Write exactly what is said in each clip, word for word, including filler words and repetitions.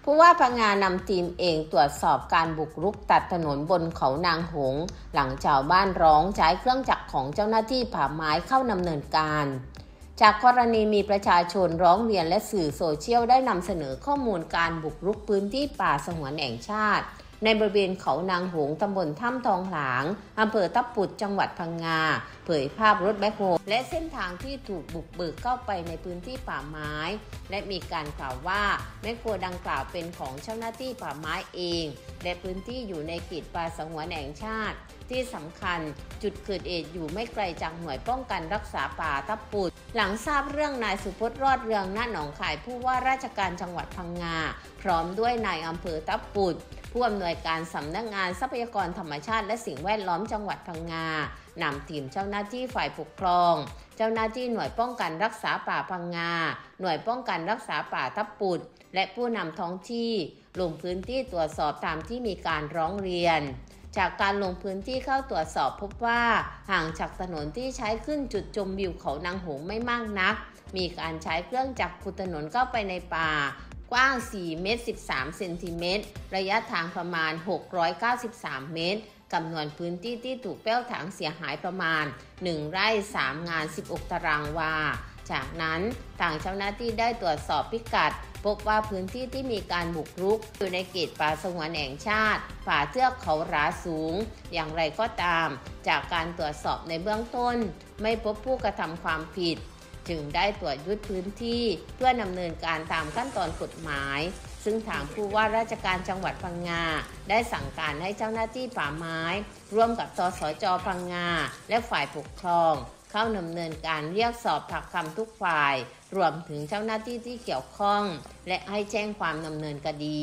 ผู้ว่าพังงานำทีมเองตรวจสอบการบุกรุกตัดถนนบนเขานางหงส์หลังชาวบ้านร้องใช้เครื่องจักรของเจ้าหน้าที่ป่าไม้เข้าดำเนินการจากกรณีมีประชาชนร้องเรียนและสื่อโซเชียลได้นำเสนอข้อมูลการบุกรุกพื้นที่ป่าสงวนแห่งชาติในบริเวณเขานางหงส์ตำบลถ้ำทองหลางอำเภอทับปุดจังหวัดพังงาเผยภาพรถแบ็คโฮและเส้นทางที่ถูกบุกเบิกเข้าไปในพื้นที่ป่าไม้และมีการกล่าวว่าแบ็คโฮดังกล่าวเป็นของเจ้าหน้าที่ป่าไม้เองและพื้นที่อยู่ในเขตป่าสงวนแห่งชาติที่สำคัญจุดเกิดเหตุอยู่ไม่ไกลจากหน่วยป้องกันรักษาป่าทับปุดหลังทราบเรื่องนายสุพจน์รอดเรืองณหนองคายผู้ว่าราชการจังหวัดพังงาพร้อมด้วยนายอำเภอทับปุดผู้อำนวยการสำนักงานทรัพยากรธรรมชาติและสิ่งแวดล้อมจังหวัดพังงานำทีมเจ้าหน้าที่ฝ่ายปกครองเจ้าหน้าที่หน่วยป้องกันรักษาป่าพังงาหน่วยป้องกันรักษาป่าทับปุดและผู้นำท้องที่ลงพื้นที่ตรวจสอบตามที่มีการร้องเรียนจากการลงพื้นที่เข้าตรวจสอบพบว่าห่างจากถนนที่ใช้ขึ้นจุดชมวิวเขานางหงส์ไม่มากนักมีการใช้เครื่องจักรขุดถนนเข้าไปในป่ากว้างสี่เมตรสิบสามเซนติเมตรระยะทางประมาณหกร้อยเก้าสิบสามเมตรจำนวนพื้นที่ที่ถูกแป้วถางเสียหายประมาณหนึ่งไร่สามงานสิบหกตารางวาจากนั้นทางเจ้าหน้าที่ได้ตรวจสอบพิกัดพบว่าพื้นที่ที่มีการบุกรุกอยู่ในเขตป่าสงวนแห่งชาติป่าเทือกเขาหราสูงอย่างไรก็ตามจากการตรวจสอบในเบื้องต้นไม่พบผู้กระทำความผิดจึงได้ตรวจยึดพื้นที่เพื่อดำเนินการตามขั้นตอนกฎหมายซึ่งทางผู้ว่าราชการจังหวัดพังงาได้สั่งการให้เจ้าหน้าที่ป่าไม้ร่วมกับตสจ.พังงาและฝ่ายปกครองเข้าดำเนินการเรียกสอบปากคำทุกฝ่ายรวมถึงเจ้าหน้าที่ที่เกี่ยวข้องและให้แจ้งความดำเนินคดี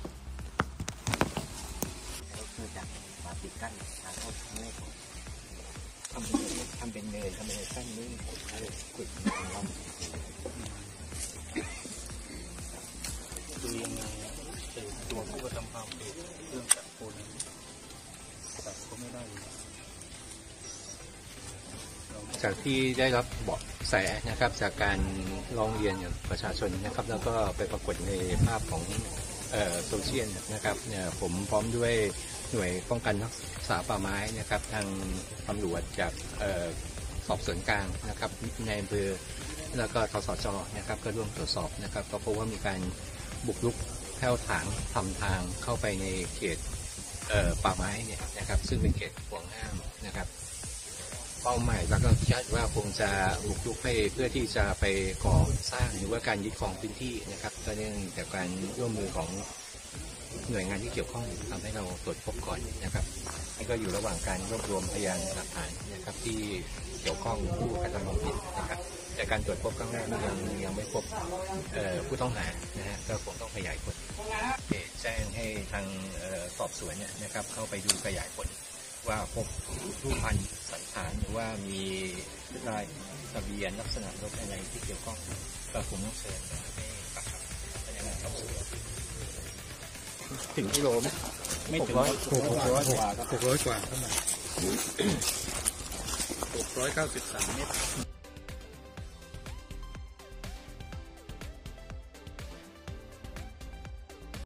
คือจากมาปิดกั้นทางเข้าไม่ทำเป็นทำเป็นเนินทำเป็นกั้นนี่เลยขุดของเราดูยังไงตัวผู้กระทำความผิดเรื่องจับคนจับก็ไม่ได้จากที่ได้รับเบาะแสนะครับจากการร้องเรียนจากประชาชนนะครับแล้วก็ไปปรากฏในภาพของโซเชียลนะครับเนี่ยผมพร้อมด้วยหน่วยป้องกันรักษาป่าไม้นะครับทางตำรวจจากสอบสวนกลางนะครับในอำเภอแล้วก็ทสจ.นะครับก็ร่วมตรวจสอบนะครับก็พบว่ามีการบุกรุกแผ่วถางทำทางเข้าไปในเขตป่าไม้เนี่ยนะครับซึ่งเป็นเขตห่วงห้ามนะครับเป้าหมายแล้วก็คาดว่าคงจะบุกรุกไปเพื่อที่จะไปก่อสร้างหรือว่าการยึดครองพื้นที่นะครับก็เนื่องจากการร่วมมือของหน่วยงานที่เกี่ยวข้องทำให้เราตรวจพบก่อนนะครับนี่ก็อยู่ระหว่างการรวบรวมพยานหลักฐานนะครับที่เกี่ยวข้องผู้กระทำความผิดนะครับแต่การตรวจพบครั้งแรกนี่ยังยังไม่พบผู้ต้องหานะฮะก็คงต้องขยายผลแจ้งให้ทางสอบสวนเนี่ยนะครับเข้าไปดูขยายผลว่าพบรูปพันธุ์สันฐานหรือว่ามีลายทะเบียนลักษณะรถอะไรที่เกี่ยวข้องก็คงต้องเชิญให้ปากคำพนักงานสอบสวนถึงกิโลไหมไม่ถึงหกร้อยกว่าหกร้อยกว่าเท่าไหร่หกร้อยเก้าสิบสามเมตร